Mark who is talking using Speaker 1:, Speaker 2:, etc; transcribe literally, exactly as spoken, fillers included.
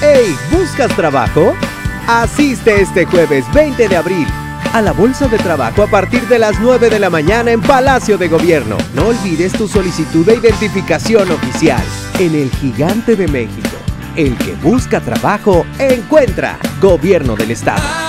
Speaker 1: Hey, ¿buscas trabajo? Asiste este jueves veinte de abril a la Bolsa de Trabajo a partir de las nueve de la mañana en Palacio de Gobierno. No olvides tu solicitud de identificación oficial. En el Gigante de México, el que busca trabajo, encuentra. Gobierno del Estado.